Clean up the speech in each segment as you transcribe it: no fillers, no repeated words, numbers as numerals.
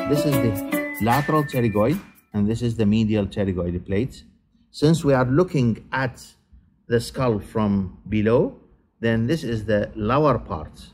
This is the lateral pterygoid and this is the medial pterygoid plate. Since we are looking at the skull from below, then this is the lower part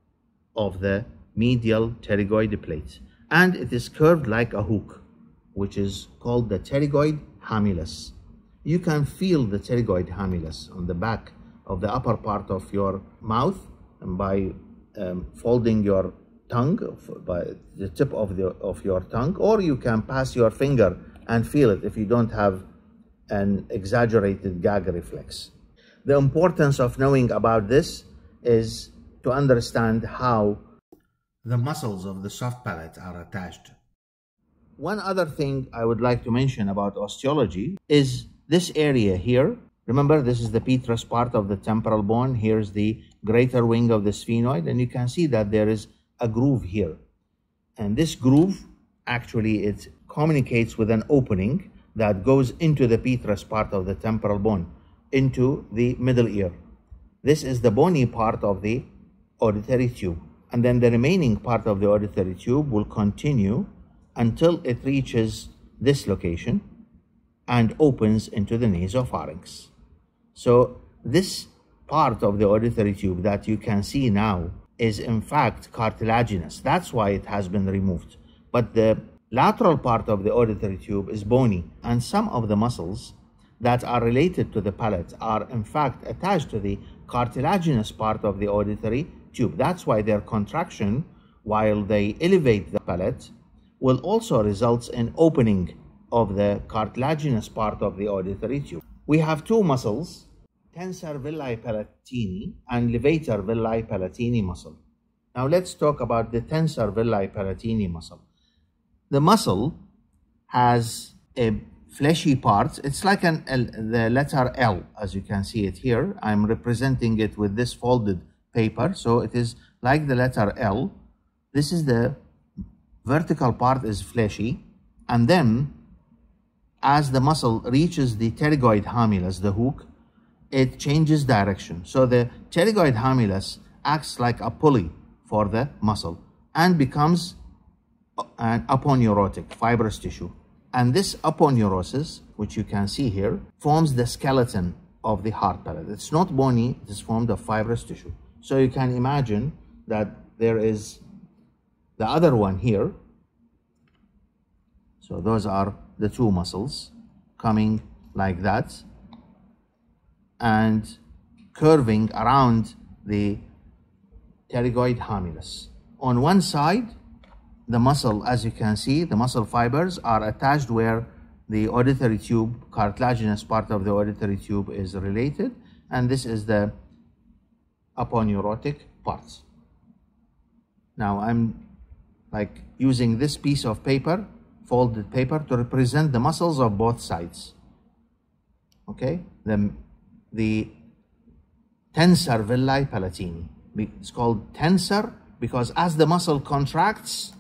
of the medial pterygoid plate. And it is curved like a hook, which is called the pterygoid hamulus. You can feel the pterygoid hamulus on the back of the upper part of your mouth and by folding your tongue, by the tip of your tongue, or you can pass your finger and feel it if you don't have an exaggerated gag reflex. The importance of knowing about this is to understand how the muscles of the soft palate are attached. One other thing I would like to mention about osteology is this area here. Remember, this is the petrous part of the temporal bone. Here's the greater wing of the sphenoid, and you can see that there is a groove here. And this groove, actually, it communicates with an opening that goes into the petrous part of the temporal bone, into the middle ear. This is the bony part of the auditory tube. And then the remaining part of the auditory tube will continue until it reaches this location and opens into the nasopharynx. So this part of the auditory tube that you can see now is in fact cartilaginous. That's why it has been removed. But the lateral part of the auditory tube is bony, and some of the muscles that are related to the palate are in fact attached to the cartilaginous part of the auditory tube. That's why their contraction, while they elevate the palate, will also result in opening of the cartilaginous part of the auditory tube. We have two muscles, tensor veli palatini and levator veli palatini muscle. Now let's talk about the tensor veli palatini muscle. The muscle has a fleshy part. It's like the letter L, as you can see it here. I'm representing it with this folded paper, so it is like the letter L. This is the vertical part is fleshy, and then as the muscle reaches the pterygoid hamulus, the hook, it changes direction. So the pterygoid hamulus acts like a pulley for the muscle and becomes an aponeurotic fibrous tissue. And this aponeurosis, which you can see here, forms the skeleton of the hard palate. It's not bony, it is formed of fibrous tissue. So you can imagine that there is the other one here. So those are the two muscles coming like that and curving around the pterygoid hamulus. On one side, the muscle, as you can see, the muscle fibers are attached where the auditory tube, cartilaginous part of the auditory tube is related, and this is the aponeurotic parts. Now I'm like using this piece of paper, folded paper, to represent the muscles of both sides. Okay, the tensor veli palatini. It's called tensor because as the muscle contracts,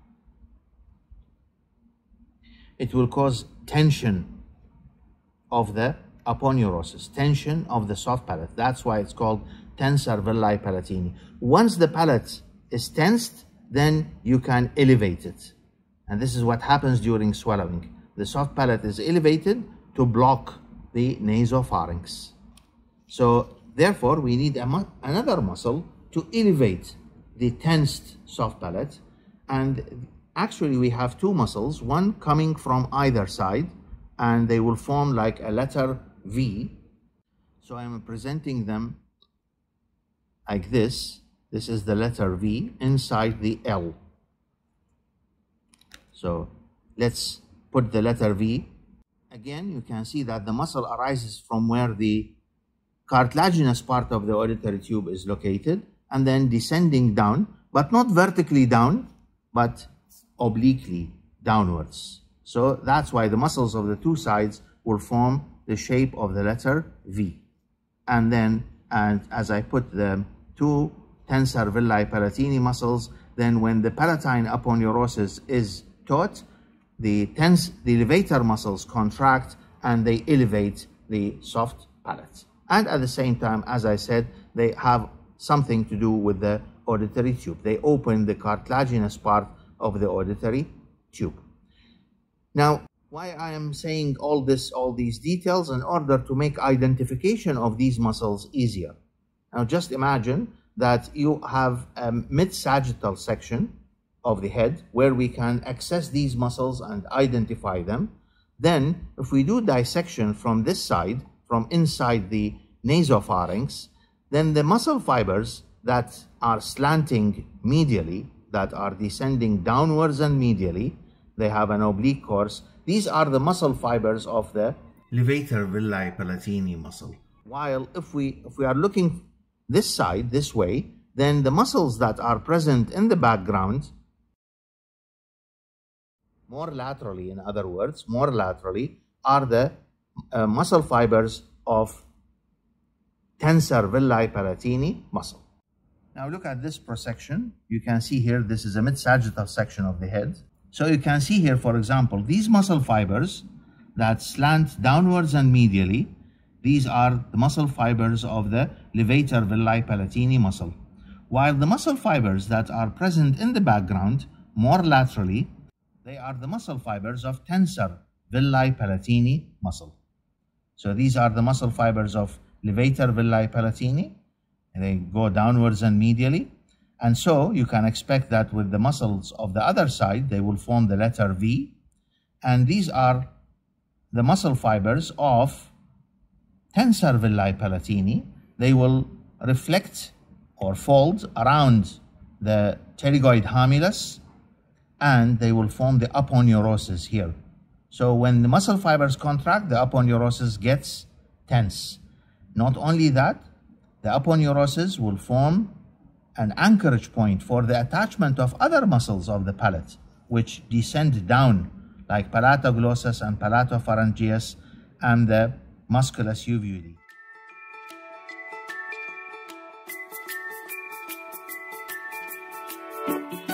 it will cause tension of the aponeurosis, tension of the soft palate. That's why it's called tensor veli palatini. Once the palate is tensed, then you can elevate it. And this is what happens during swallowing. The soft palate is elevated to block the nasopharynx. So therefore, we need another muscle to elevate the tensed soft palate. And actually, we have two muscles, one coming from either side, and they will form like a letter V. So I'm presenting them like this. This is the letter V inside the L. So let's put the letter V. Again, you can see that the muscle arises from where the cartilaginous part of the auditory tube is located and then descending down, but not vertically down, but obliquely downwards. So that's why the muscles of the two sides will form the shape of the letter V. And then, and as I put the two tensor veli palatini muscles, then when the palatine aponeurosis is taut, the levator muscles contract and they elevate the soft palate. And at the same time, as I said, they have something to do with the auditory tube. They open the cartilaginous part of the auditory tube. Now, why I am saying all these details? In order to make identification of these muscles easier. Now, just imagine that you have a mid-sagittal section of the head where we can access these muscles and identify them. Then, if we do dissection from this side, from inside the nasopharynx, then the muscle fibers that are slanting medially, that are descending downwards and medially, they have an oblique course. These are the muscle fibers of the levator veli palatini muscle. While if we are looking this side, this way, then the muscles that are present in the background, more laterally, in other words, more laterally, are the muscle fibers of tensor veli palatini muscle. Now look at this prosection. You can see here, this is a mid-sagittal section of the head. So you can see here, for example, these muscle fibers that slant downwards and medially, these are the muscle fibers of the levator veli palatini muscle. While the muscle fibers that are present in the background, more laterally, they are the muscle fibers of tensor veli palatini muscle. So these are the muscle fibers of levator veli palatini. They go downwards and medially. And so you can expect that with the muscles of the other side, they will form the letter V. And these are the muscle fibers of tensor veli palatini. They will reflect or fold around the pterygoid hamulus, and they will form the aponeurosis here. So when the muscle fibers contract, the aponeurosis gets tense. Not only that, the aponeurosis will form an anchorage point for the attachment of other muscles of the palate, which descend down, like palatoglossus and palatopharyngeus and the musculus uvuli.